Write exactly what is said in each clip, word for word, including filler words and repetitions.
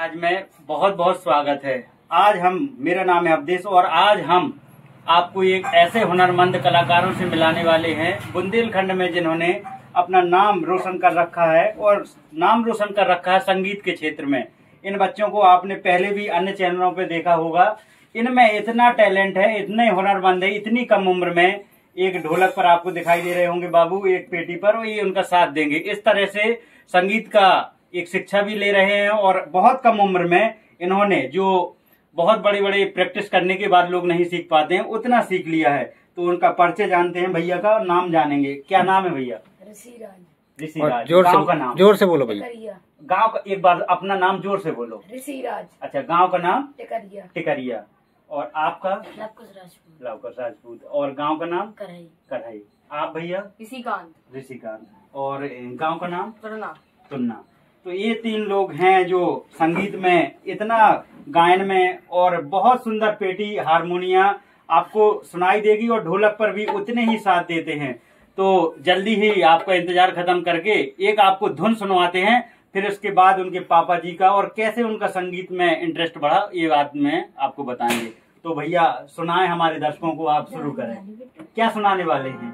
आज में बहुत बहुत स्वागत है। आज हम मेरा नाम है अवधेश और आज हम आपको एक ऐसे हुनरमंद कलाकारों से मिलाने वाले हैं बुंदेलखंड में जिन्होंने अपना नाम रोशन कर रखा है और नाम रोशन कर रखा है संगीत के क्षेत्र में। इन बच्चों को आपने पहले भी अन्य चैनलों पे देखा होगा। इनमें इतना टैलेंट है, इतने हुनरमंद है, इतनी कम उम्र में। एक ढोलक पर आपको दिखाई दे रहे होंगे बाबू, एक पेटी पर, और ये उनका साथ देंगे। इस तरह से संगीत का एक शिक्षा भी ले रहे हैं और बहुत कम उम्र में इन्होंने जो बहुत बड़े बड़े प्रैक्टिस करने के बाद लोग नहीं सीख पाते हैं उतना सीख लिया है। तो उनका परिचय जानते हैं, भैया का नाम जानेंगे। क्या नाम है भैया? ऋषिराज। ऋषिराज। गाँव का नाम जोर से बोलो भैया। गाँव का एक बार अपना नाम जोर से बोलो। ऋषिराज। अच्छा, गाँव का नाम? टिकरिया। टिकरिया। और आपका? लवकुश राजपूत। लवकुश राजपूत। और गांव का नाम? करहई। करहई। आप भैया? ऋषिकांत। ऋषिकांत। और गांव का नाम? तुन्ना। तुन्ना। तो ये तीन लोग हैं जो संगीत में इतना गायन में और बहुत सुंदर पेटी हारमोनिया आपको सुनाई देगी और ढोलक पर भी उतने ही साथ देते हैं। तो जल्दी ही आपका इंतजार खत्म करके एक आपको धुन सुनवाते हैं, फिर उसके बाद उनके पापा जी का और कैसे उनका संगीत में इंटरेस्ट बढ़ा ये बात में आपको बताएंगे। तो भैया सुनाएं हमारे दर्शकों को, आप शुरू करें। क्या सुनाने वाले हैं?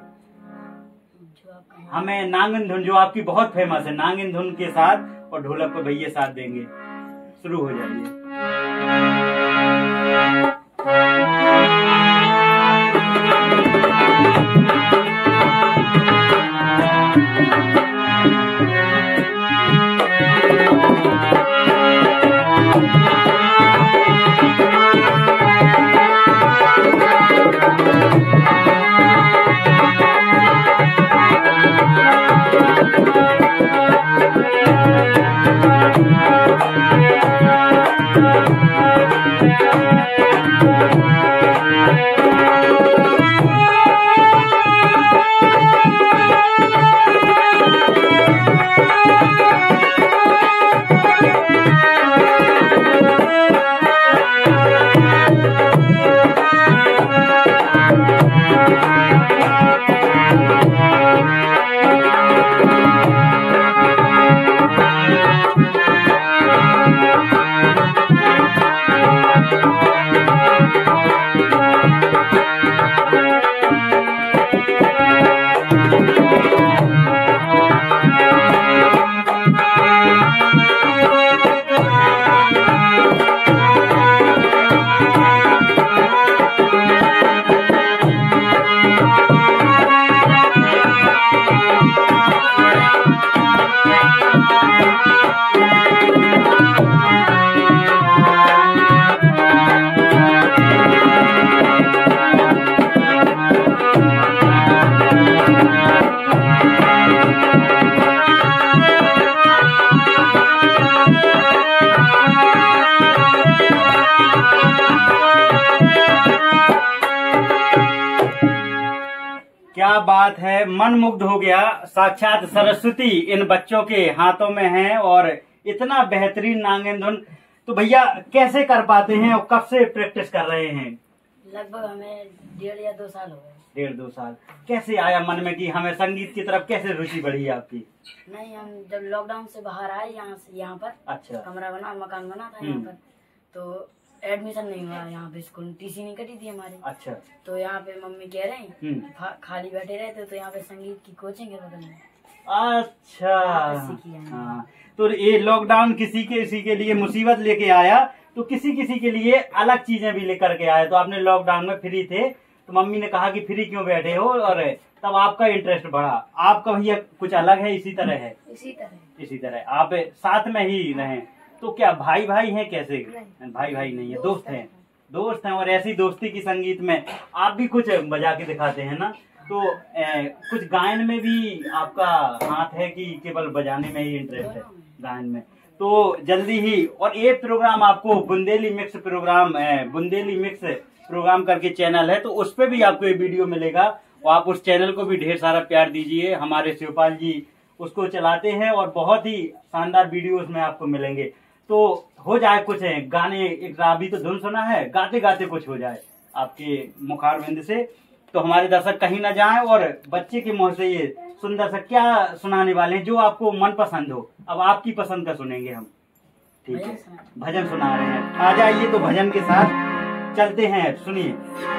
हमें नांगिन धुन जो आपकी बहुत फेमस है, नांगिन धुन के साथ और ढोलक पर भैया साथ देंगे। शुरू हो जाइए। क्या बात है, मन मुग्ध हो गया। साक्षात सरस्वती इन बच्चों के हाथों में है और इतना बेहतरीन नांगिन धुन। तो भैया कैसे कर पाते हैं और कब से प्रैक्टिस कर रहे हैं? लगभग हमें डेढ़ या दो साल हो गए। डेढ़ दो साल। कैसे आया मन में कि हमें संगीत की तरफ कैसे रुचि बढ़ी आपकी? नहीं, हम जब लॉकडाउन से बाहर आए यहाँ से यहाँ पर, अच्छा, कमरा बना मकान बना था यहाँ पर, तो एडमिशन नहीं हुआ यहाँ पे, स्कूल टीसी नहीं कटी थी हमारी। अच्छा। तो यहाँ पे मम्मी कह रहे हैं खा, खाली बैठे रहते तो यहाँ पे संगीत की कोचिंग है बगल में। अच्छा। हाँ, तो ये लॉकडाउन किसी के इसी के लिए मुसीबत लेके आया, तो किसी किसी के लिए अलग चीजें भी लेकर के आया। तो आपने लॉकडाउन में फ्री थे तो मम्मी ने कहा कि फ्री क्यों बैठे हो, और तब आपका इंटरेस्ट बढ़ा। आपका भैया कुछ अलग है, इसी तरह है? इसी तरह इसी तरह आप साथ में ही रहें। तो क्या भाई भाई हैं? कैसे? भाई भाई नहीं है, दोस्त हैं। दोस्त हैं और ऐसी दोस्ती की संगीत में आप भी कुछ बजा के दिखाते हैं ना। तो ए, कुछ गायन में भी आपका हाथ है कि केवल बजाने में ही इंटरेस्ट है गायन में? तो जल्दी ही और ये प्रोग्राम आपको Bundeli mix program Bundeli mix program करके चैनल है, तो उस पर भी आपको ये वीडियो मिलेगा और आप उस चैनल को भी ढेर सारा प्यार दीजिए। हमारे शिवपाल जी उसको चलाते हैं और बहुत ही शानदार वीडियो उसमें आपको मिलेंगे। तो हो जाए कुछ है गाने, एक अभी तो धुन सुना है, गाते गाते कुछ हो जाए आपके मुखारविंद से, तो हमारे दर्शक कहीं ना जाएं और बच्चे के मुंह से ये सुंदर सा क्या सुनाने वाले हैं जो आपको मन पसंद हो। अब आपकी पसंद का सुनेंगे हम। ठीक है, भजन सुना रहे हैं। आ जाइए तो भजन के साथ चलते हैं, सुनिए।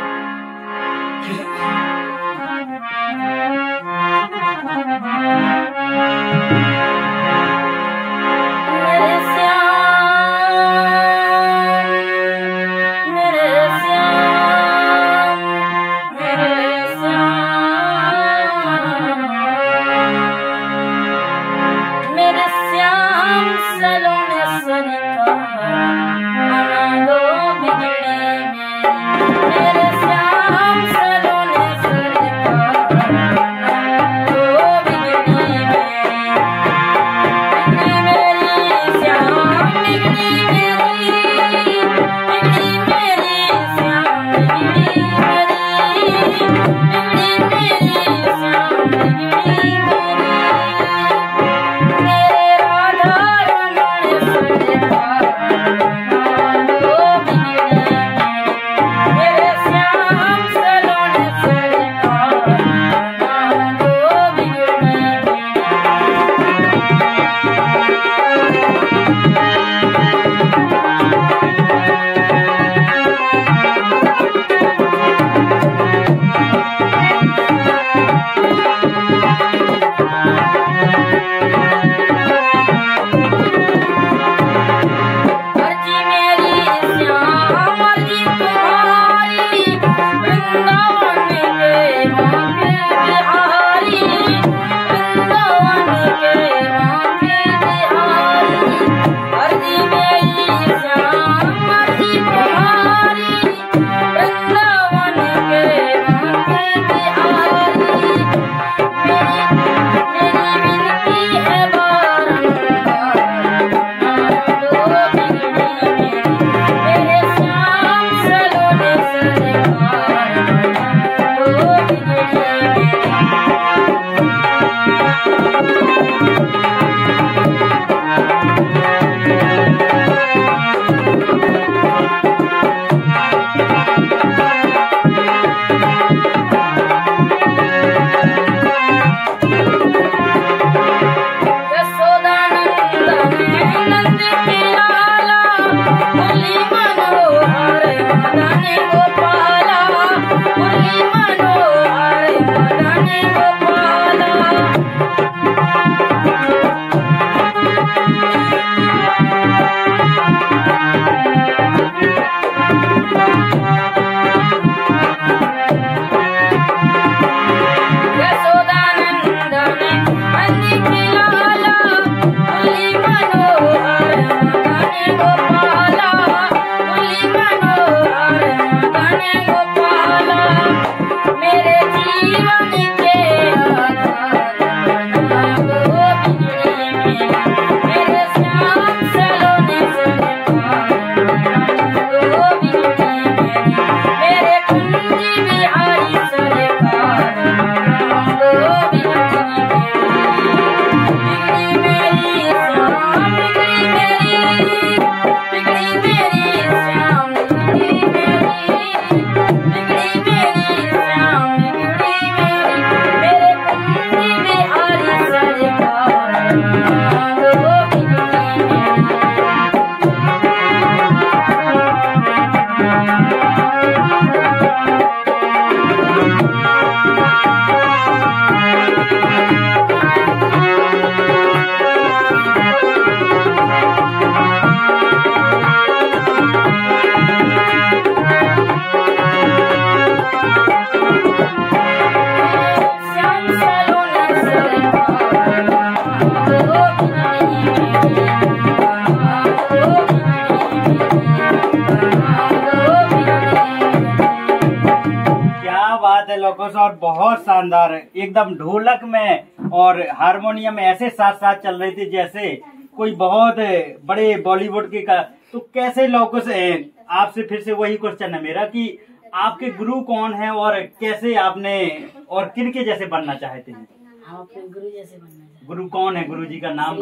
लोकोस और बहुत शानदार है, एकदम ढोलक में और हारमोनियम में ऐसे साथ साथ चल रहे थे जैसे कोई बहुत बड़े बॉलीवुड के का। तो कैसे लोकोस, आपसे फिर से वही क्वेश्चन है मेरा कि आपके गुरु कौन है और कैसे आपने और किन के जैसे बनना चाहते हैं? हम अपने गुरु जैसे बनना चाहते हैं। गुरु कौन है? गुरु जी का नाम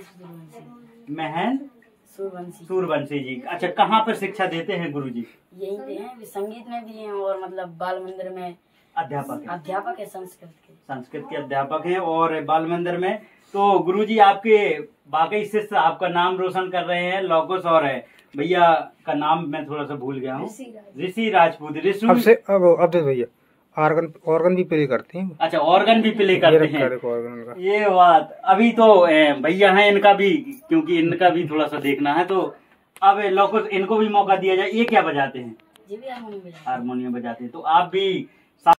महेंद्र सूरवंशी। सूरवंशी जी। अच्छा, कहाँ पर शिक्षा देते हैं गुरु जी? यहीं पे हैं, संगीत में भी हैं और मतलब बाल मंदिर में अध्यापक है। अध्यापक है, संस्कृत के संस्कृत के अध्यापक हैं और बाल मंदिर में तो गुरुजी आपके बाकी शिष्य आपका नाम रोशन कर रहे हैं, लोकुश और है भैया का नाम मैं थोड़ा सा भूल गया हूँ, ऋषि राजपूत। ऋषि अब से अब अब भैया ऑर्गन ऑर्गन भी प्ले करते हैं। अच्छा, ऑर्गन भी प्ले करते हैं, ये बात। अभी तो भैया हैं, इनका भी, क्योंकि इनका भी थोड़ा सा देखना है, तो अब लोकुश इनको भी मौका दिया जाए। ये क्या बजाते हैं? हारमोनियम हारमोनियम बजाते हैं। तो आप भी